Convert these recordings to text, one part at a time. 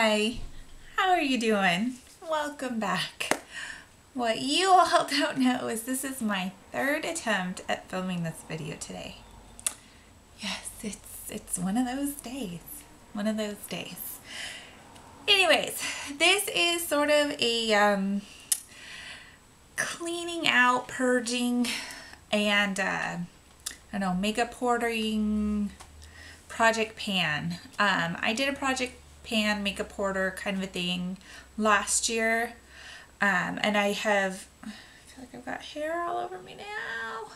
Hi, how are you doing? Welcome back. What you all don't know is this is my third attempt at filming this video today. Yes, it's one of those days. One of those days. Anyways, this is sort of a cleaning out, purging, and I don't know, makeup hoarding project pan. I did a project pan makeup hoarder kind of a thing last year, and I feel like I've got hair all over me now.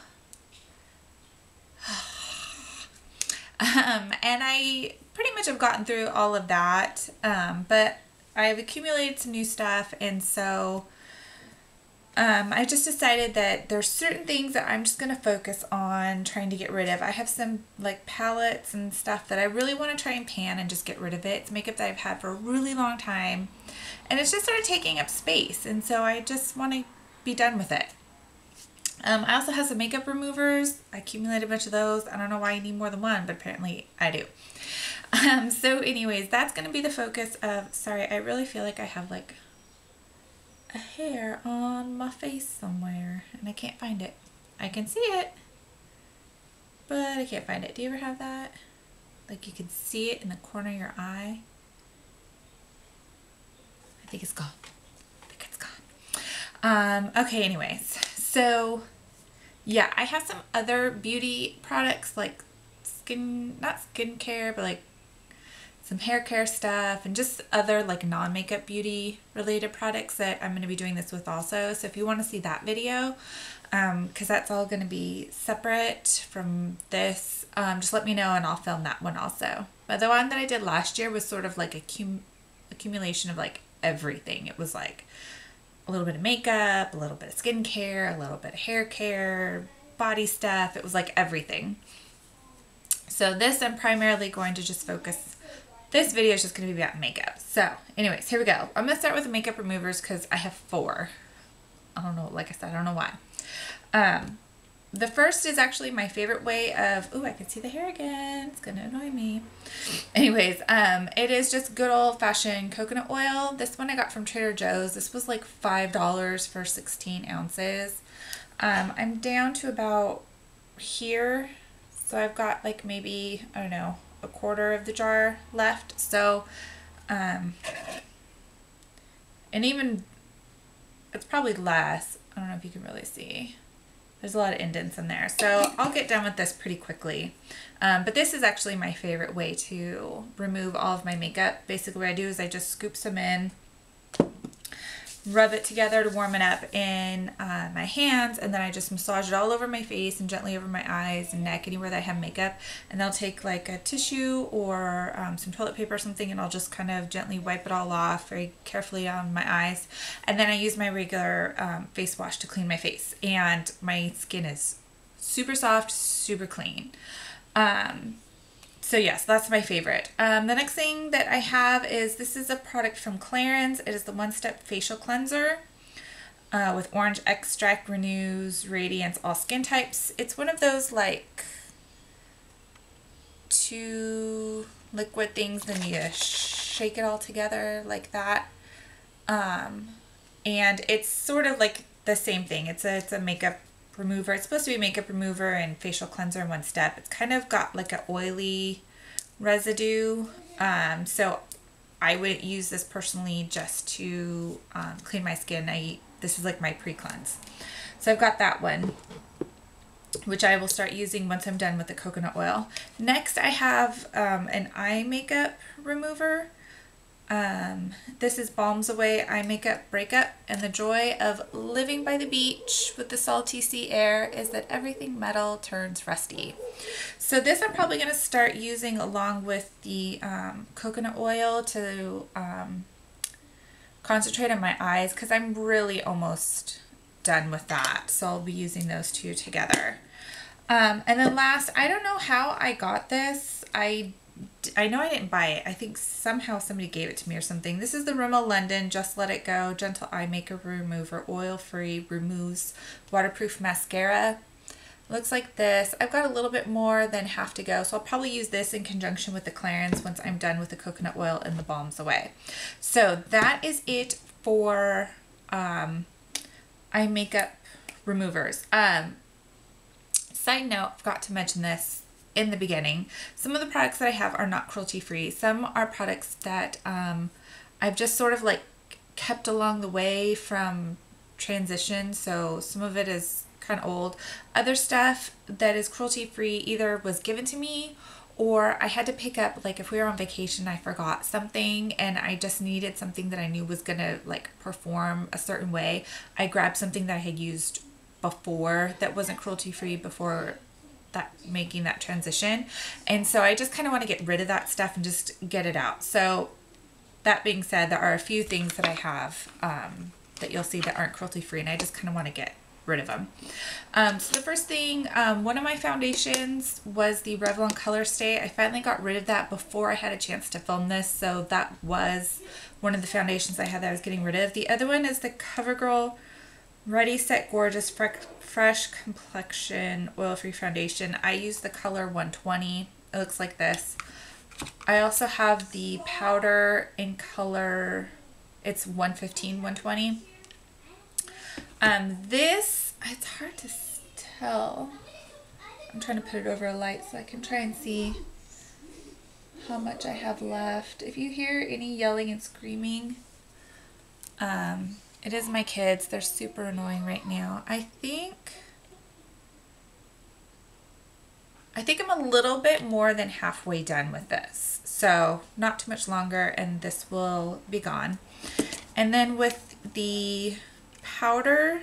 And I pretty much have gotten through all of that, but I've accumulated some new stuff, and so I just decided that there's certain things that I'm just going to focus on trying to get rid of. I have some like palettes and stuff that I really want to try and pan and just get rid of it. It's makeup that I've had for a really long time, and it's just sort of taking up space, and so I just want to be done with it. I also have some makeup removers. I accumulated a bunch of those. I don't know why I need more than one, but apparently I do. So anyways, that's going to be the focus of, sorry, I really feel like I have like a hair on my face somewhere and I can't find it. I can see it, but I can't find it. Do you ever have that? Like you can see it in the corner of your eye? I think it's gone. I think it's gone. Okay, anyways. So yeah, I have some other beauty products like not skincare, but like some hair care stuff and just other like non-makeup beauty related products that I'm going to be doing this with also. So if you want to see that video, because that's all going to be separate from this, just let me know and I'll film that one also. But the one that I did last year was sort of like a accumulation of like everything. It was like a little bit of makeup, a little bit of skincare, a little bit of hair care, body stuff. It was like everything. So this I'm primarily going to just focus. This video is just going to be about makeup. So anyways, here we go. I'm going to start with the makeup removers because I have 4. I don't know, like I said, I don't know why. The first is actually my favorite way of, oh, I can see the hair again. It's going to annoy me. Anyways, it is just good old fashioned coconut oil. This one I got from Trader Joe's. This was like $5 for 16 ounces. I'm down to about here. So I've got like maybe, I don't know, a quarter of the jar left. So, and even, it's probably less. I don't know if you can really see. There's a lot of indents in there. So I'll get done with this pretty quickly. But this is actually my favorite way to remove all of my makeup. Basically what I do is I just scoop some in, rub it together to warm it up in my hands, and then I just massage it all over my face and gently over my eyes and neck, anywhere that I have makeup. And I'll take like a tissue or some toilet paper or something, and I'll just kind of gently wipe it all off very carefully on my eyes. And then I use my regular face wash to clean my face, and my skin is super soft, super clean. So yes, that's my favorite. The next thing that I have is, this is a product from Clarins. It is the One Step Facial Cleanser with orange extract, renews radiance all skin types. It's one of those like 2 liquid things, then you shake it all together like that. And it's sort of like the same thing. It's a makeup remover. It's supposed to be a makeup remover and facial cleanser in one step. It's kind of got like an oily residue. So I would use this personally just to clean my skin. This is like my pre-cleanse. So I've got that one, which I will start using once I'm done with the coconut oil. Next I have an eye makeup remover. This is Balms Away Eye Makeup Breakup, and the joy of living by the beach with the salty sea air is that everything metal turns rusty. So this I'm probably going to start using along with the coconut oil to concentrate on my eyes, because I'm really almost done with that. So I'll be using those 2 together. And then last, I don't know how I got this. I know I didn't buy it. I think somehow somebody gave it to me or something. This is the Rimmel London Just Let It Go Gentle Eye Makeup Remover Oil Free Removes Waterproof Mascara. Looks like this. I've got a little bit more than half to go, so I'll probably use this in conjunction with the Clarins once I'm done with the coconut oil and the balms away. So that is it for eye makeup removers. Side note, forgot to mention this in the beginning. Some of the products that I have are not cruelty free. Some are products that I've just sort of like kept along the way from transition, so some of it is kind of old. Other stuff that is cruelty free either was given to me or I had to pick up, like if we were on vacation, I forgot something and I just needed something that I knew was gonna like perform a certain way. I grabbed something that I had used before that wasn't cruelty free before that making that transition, and so I just kind of want to get rid of that stuff and just get it out. So that being said, there are a few things that I have that you'll see that aren't cruelty free, and I just kind of want to get rid of them. So the first thing, one of my foundations was the Revlon Color Stay. I finally got rid of that before I had a chance to film this, so that was one of the foundations I had that I was getting rid of. The other one is the CoverGirl Ready Set Gorgeous Fresh Complexion Oil-Free Foundation. I use the color 120. It looks like this. I also have the powder in color, it's 115, 120. This, it's hard to tell. I'm trying to put it over a light so I can try and see how much I have left. If you hear any yelling and screaming, it is my kids. They're super annoying right now. I think I'm a little bit more than halfway done with this. So not too much longer and this will be gone. And then with the powder,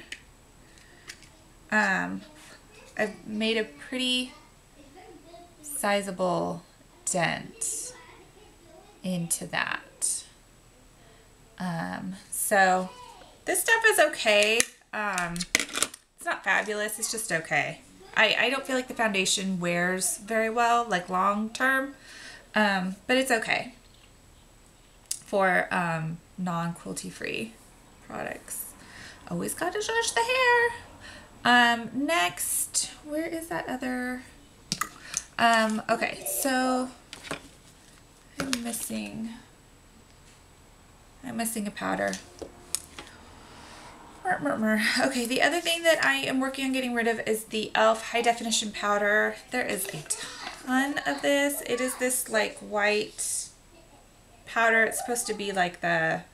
I've made a pretty sizable dent into that. So this stuff is okay. It's not fabulous, it's just okay. I don't feel like the foundation wears very well, like long term, but it's okay for non-cruelty free products. Always gotta judge the hair. Next, where is that other? Okay, so I'm missing a powder. Okay, the other thing that I am working on getting rid of is the e.l.f. High Definition Powder. There is a ton of this. It is this like white powder. It's supposed to be like the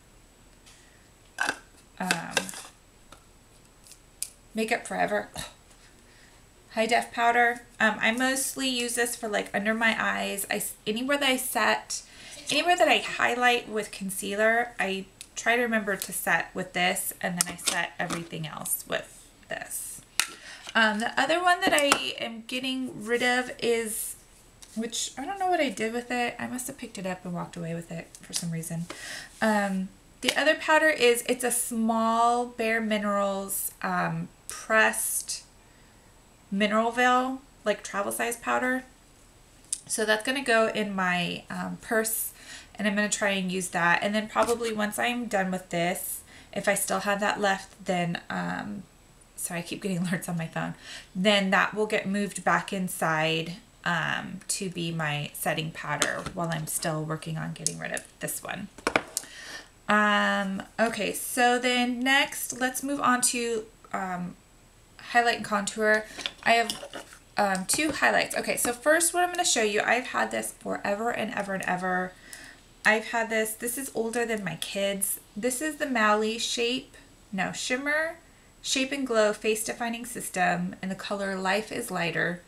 Makeup Forever High Def powder. I mostly use this for like under my eyes. Anywhere that I highlight with concealer, I try to remember to set with this, and then I set everything else with this. The other one that I am getting rid of is, which I don't know what I did with it. I must have picked it up and walked away with it for some reason. The other powder is, it's a small Bare Minerals pressed mineral veil, like travel size powder. So that's going to go in my purse, and I'm going to try and use that. And then probably once I'm done with this, if I still have that left, then, sorry, I keep getting alerts on my phone, then that will get moved back inside to be my setting powder while I'm still working on getting rid of this one. Okay, so then next, let's move on to highlight and contour. I have two highlights. Okay, so first what I'm going to show you, I've had this forever and ever and ever. I've had this. This is older than my kids. This is the Mally Shimmer Shape and Glow Face Defining System in the color Life is Lighter.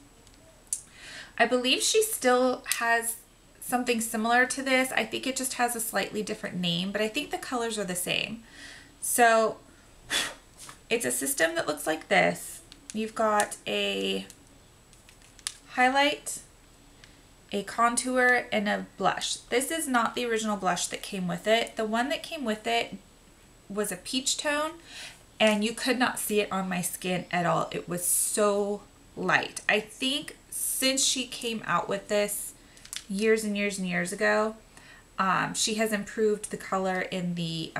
I believe she still has something similar to this. I think it just has a slightly different name, but I think the colors are the same. So it's a system that looks like this. You've got a highlight, a contour, and a blush. This is not the original blush that came with it. The one that came with it was a peach tone, and you could not see it on my skin at all. It was so light. I think since she came out with this years and years and years ago, she has improved the color in the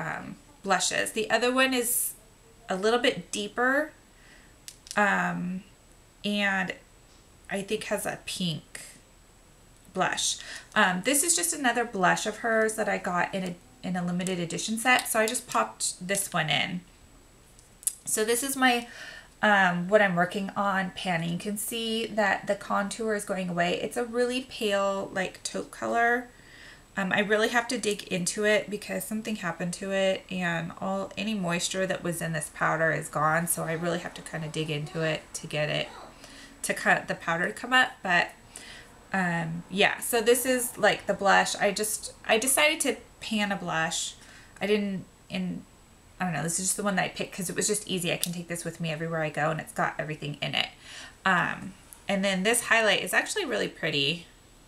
blushes. The other one is a little bit deeper, and I think has a pink blush. This is just another blush of hers that I got in a limited edition set, so I just popped this one in. So this is my what I'm working on panning. You can see that the contour is going away. It's a really pale, like taupe color. I really have to dig into it because something happened to it, and any moisture that was in this powder is gone. So I really have to kind of dig into it to get it to cut the powder to come up. But yeah, so this is like the blush. I decided to pan a blush. I don't know, this is just the one that I picked because it was just easy. I can take this with me everywhere I go, and it's got everything in it. And then this highlight is actually really pretty.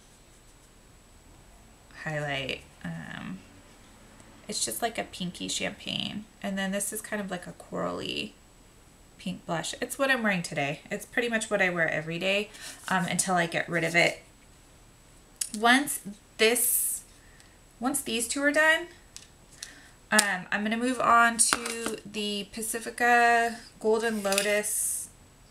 Highlight. It's just like a pinky champagne. And then this is kind of like a corally pink blush. It's what I'm wearing today. It's pretty much what I wear every day until I get rid of it. Once these two are done, I'm going to move on to the Pacifica Golden Lotus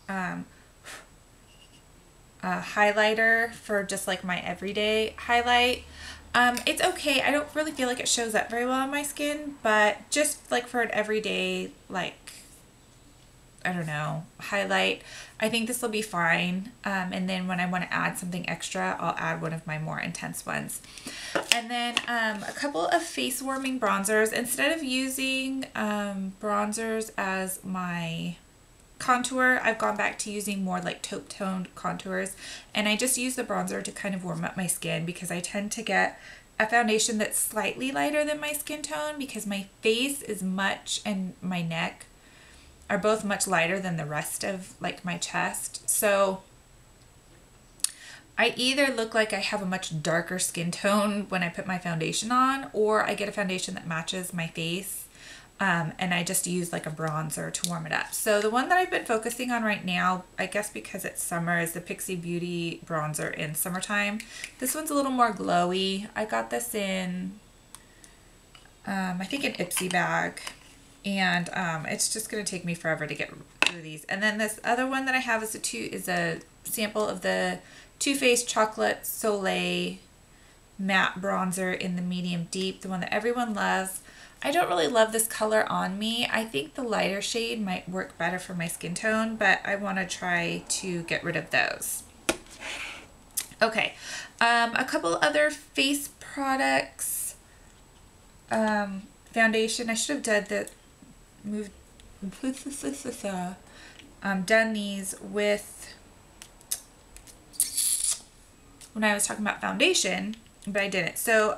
highlighter for just like my everyday highlight. It's okay. I don't really feel like it shows up very well on my skin, but just like for an everyday, like, I don't know, highlight, I think this will be fine. And then when I want to add something extra, I'll add one of my more intense ones. And then a couple of face warming bronzers. Instead of using bronzers as my contour, I've gone back to using more like taupe toned contours, and I just use the bronzer to kind of warm up my skin because I tend to get a foundation that's slightly lighter than my skin tone because my face is much, and my neck are both much lighter than the rest of like my chest. So I either look like I have a much darker skin tone when I put my foundation on, or I get a foundation that matches my face. And I just use like a bronzer to warm it up. So the one that I've been focusing on right now, I guess because it's summer, is the Pixi Beauty bronzer in Summertime. This one's a little more glowy. I got this in, I think an Ipsy bag. And it's just going to take me forever to get through these. And then this other one that I have is a sample of the Too Faced Chocolate Soleil matte bronzer in the medium deep, the one that everyone loves. I don't really love this color on me. I think the lighter shade might work better for my skin tone, but I want to try to get rid of those. Okay, a couple other face products. Foundation, I should have done these with when I was talking about foundation, but I didn't. So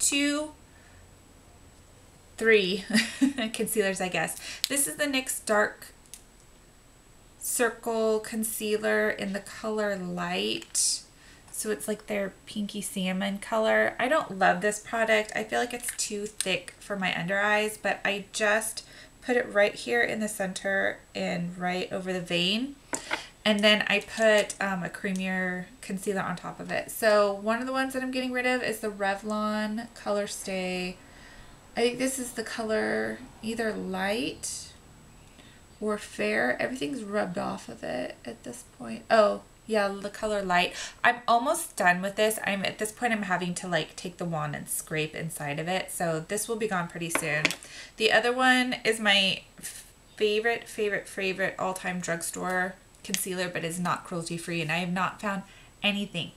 3 concealers, I guess. This is the NYX Dark Circle Concealer in the color Light. So it's like their pinky salmon color. I don't love this product. I feel like it's too thick for my under eyes, but I just put it right here in the center and right over the vein. And then I put a creamier concealer on top of it. So one of the ones that I'm getting rid of is the Revlon Color Stay. I think this is the color either Light or Fair. Everything's rubbed off of it at this point. Oh, yeah, the color Light. I'm almost done with this. At this point, I'm having to like take the wand and scrape inside of it. So this will be gone pretty soon. The other one is my favorite all-time drugstore concealer, but is not cruelty free. And I have not found anything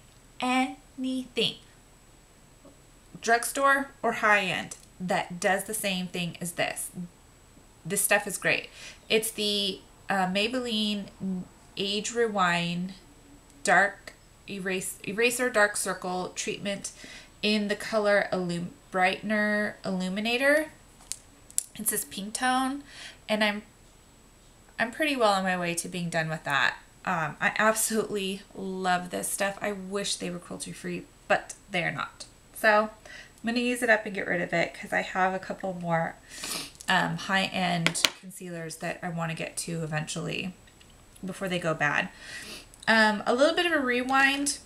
drugstore or high-end that does the same thing as this. This stuff is great. It's the Maybelline Age Rewind Eraser Dark Circle Treatment in the color Brightener Illuminator. It's this pink tone, and I'm pretty well on my way to being done with that. I absolutely love this stuff. I wish they were cruelty free, but they're not. So I'm going to use it up and get rid of it because I have a couple more high-end concealers that I want to get to eventually before they go bad. A little bit of a rewind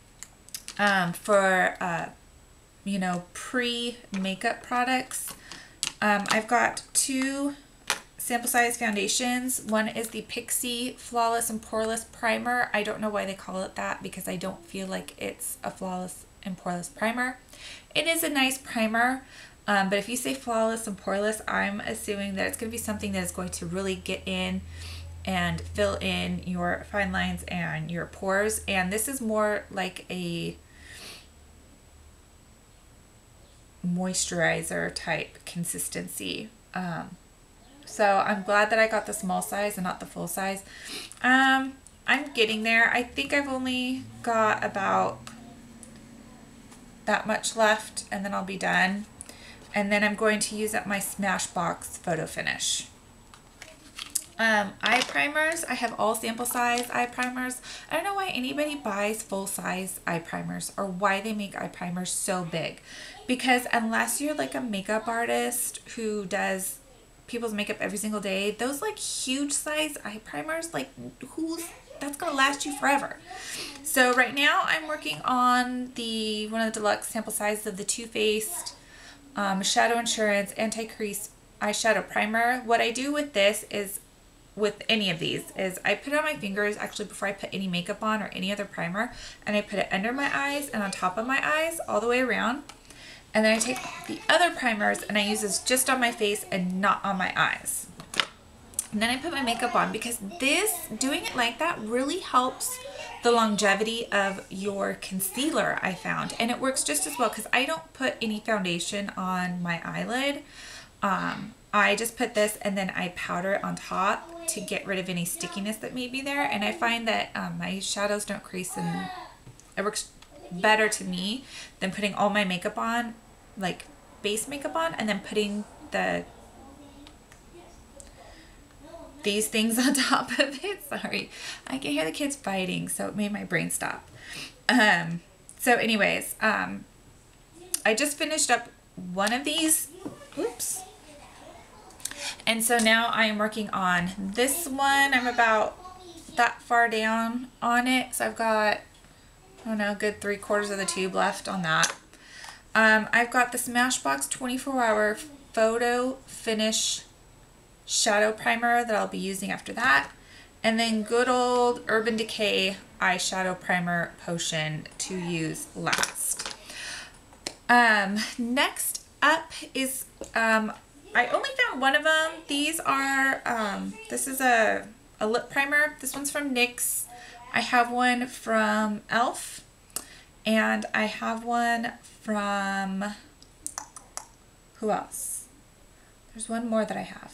for, pre-makeup products. I've got 2 sample size foundations. One is the Pixi Flawless and Poreless Primer. I don't know why they call it that because I don't feel like it's a flawless and poreless primer. It is a nice primer, but if you say flawless and poreless, I'm assuming that it's going to be something that is going to really get in and fill in your fine lines and your pores. And this is more like a moisturizer type consistency. So I'm glad that I got the small size and not the full size. I'm getting there. I think I've only got about that much left and then I'll be done. And then I'm going to use up my Smashbox Photo Finish. Eye primers, I have all sample size eye primers. I don't know why anybody buys full size eye primers or why they make eye primers so big. Because unless you're like a makeup artist who does people's makeup every single day, those like huge size eye primers, like that's gonna last you forever. So right now I'm working on one of the deluxe sample sizes of the Too Faced Shadow Insurance Anti-Crease Eyeshadow Primer. What I do with this is, with any of these, is I put it on my fingers actually before I put any makeup on or any other primer, and I put it under my eyes and on top of my eyes all the way around. And then I take the other primers and I use this just on my face and not on my eyes. And then I put my makeup on because doing it like that really helps the longevity of your concealer, I found. And it works just as well because I don't put any foundation on my eyelid. I just put this and then I powder it on top to get rid of any stickiness that may be there. And I find that my shadows don't crease, and it works better to me than putting all my makeup on, like base makeup on, and then putting these things on top of it. Sorry, I can hear the kids fighting, so it made my brain stop. So anyways, I just finished up one of these. Oops. And so now I am working on this one. I'm about that far down on it. So I've got, I don't know, a good 3/4 of the tube left on that. I've got the Smashbox 24-hour Photo Finish Shadow Primer that I'll be using after that. And then good old Urban Decay Eyeshadow Primer Potion to use last. Next up is, I only found one of them. These are, this is a lip primer. This one's from NYX. I have one from e.l.f. and I have one from, who else? There's one more that I have.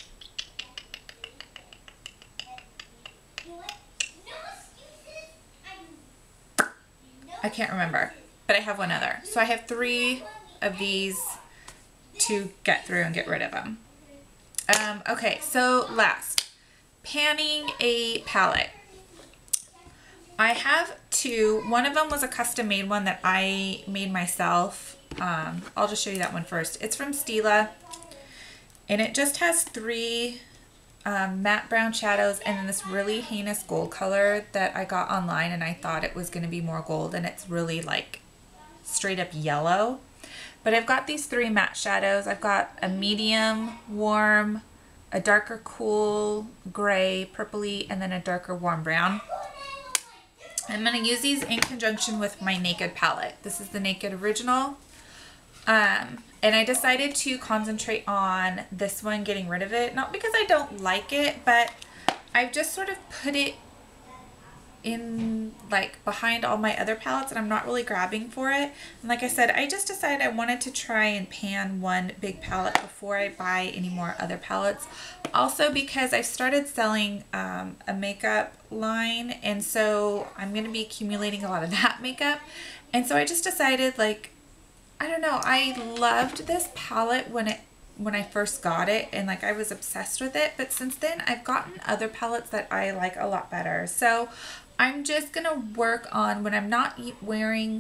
I can't remember, but I have one other. So I have 3 of these to get through and get rid of them. Okay, so last, panning a palette. I have 2. One of them was a custom made one that I made myself. I'll just show you that one first. It's from Stila, and it just has 3 matte brown shadows and then this really heinous gold color that I got online, and I thought it was going to be more gold, and it's really like straight up yellow. But I've got these 3 matte shadows. I've got a medium warm, a darker cool gray, purpley, and then a darker warm brown. I'm going to use these in conjunction with my Naked palette. This is the Naked Original. And I decided to concentrate on this one, getting rid of it. Not because I don't like it, but I've just sort of put it in like behind all my other palettes and I'm not really grabbing for it. And like I said, I just decided I wanted to try and pan one big palette before I buy any more other palettes. Also because I started selling a makeup line, and so I'm going to be accumulating a lot of that makeup. And so I just decided, like, I don't know, I loved this palette when I first got it, and like I was obsessed with it, but since then I've gotten other palettes that I like a lot better. So I'm just gonna work on, when I'm not wearing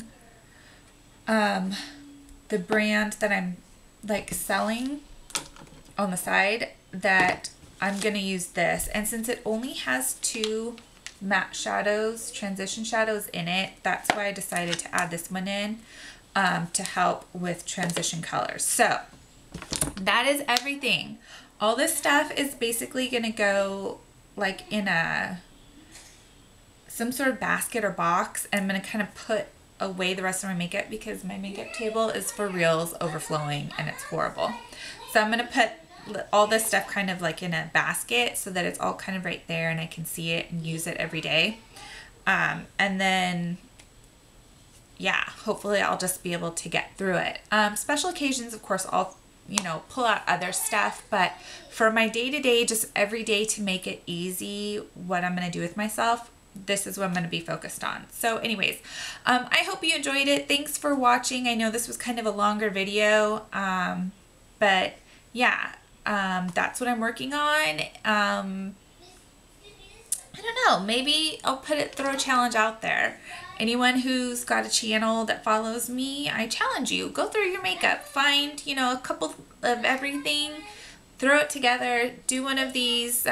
the brand that I'm like selling on the side, that I'm gonna use this. And since it only has 2 matte shadows, transition shadows in it, that's why I decided to add this one in to help with transition colors. So that is everything all this stuff is basically gonna go like in some sort of basket or box, and I'm gonna kind of put away the rest of my makeup because my makeup table is for reals overflowing and it's horrible. So I'm gonna put all this stuff kind of like in a basket so that it's all kind of right there and I can see it and use it every day. And then yeah, hopefully I'll just be able to get through it. Special occasions, of course, I'll, you know, pull out other stuff, but for my day-to-day, just every day to make it easy, what I'm going to do with myself, this is what I'm going to be focused on. So anyways, I hope you enjoyed it. Thanks for watching. I know this was kind of a longer video, but yeah, that's what I'm working on. I don't know, maybe I'll throw a challenge out there. Anyone who's got a channel that follows me, I challenge you, go through your makeup, find, you know, a couple of everything, throw it together, do one of these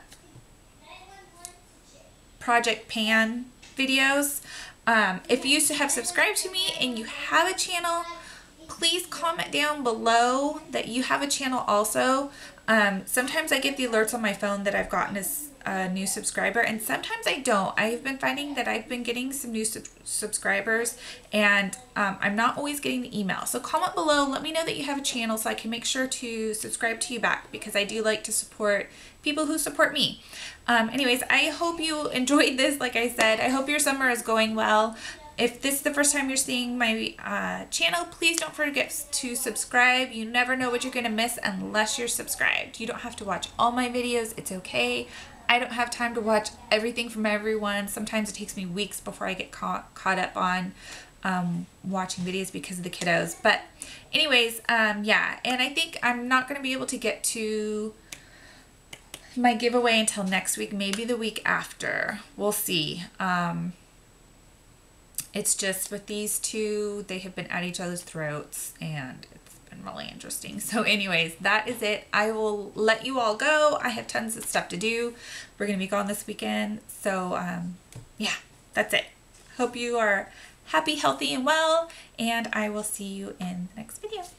Project Pan videos. If you have subscribed to me and you have a channel, please comment down below that you have a channel also. Sometimes I get the alerts on my phone that I've gotten a new subscriber, and sometimes I don't. I've been finding that I've been getting some new subscribers, and I'm not always getting the email. So comment below, let me know that you have a channel so I can make sure to subscribe to you back, because I do like to support people who support me. Anyways, I hope you enjoyed this. Like I said, I hope your summer is going well. If this is the first time you're seeing my channel, please don't forget to subscribe. You never know what you're going to miss unless you're subscribed. You don't have to watch all my videos. It's okay. I don't have time to watch everything from everyone. Sometimes it takes me weeks before I get caught up on watching videos because of the kiddos. But anyways, yeah, and I think I'm not going to be able to get to my giveaway until next week, maybe the week after. We'll see. It's just with these two, they have been at each other's throats and it's been really interesting. So anyways, that is it. I will let you all go. I have tons of stuff to do. We're going to be gone this weekend. So yeah, that's it. Hope you are happy, healthy, and well, and I will see you in the next video.